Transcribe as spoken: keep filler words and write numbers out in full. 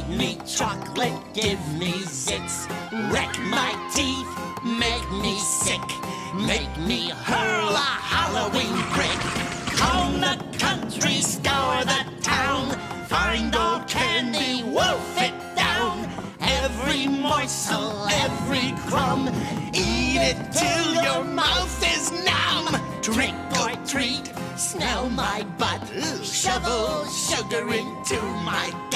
Feed me chocolate, give me zits. Wreck my teeth, make me sick. Make me hurl a Halloween brick. Comb the country, scour the town. Find old candy, wolf it down. Every morsel, every crumb, eat it till your mouth is numb. Trick or treat, smell my butt. Shovel sugar into my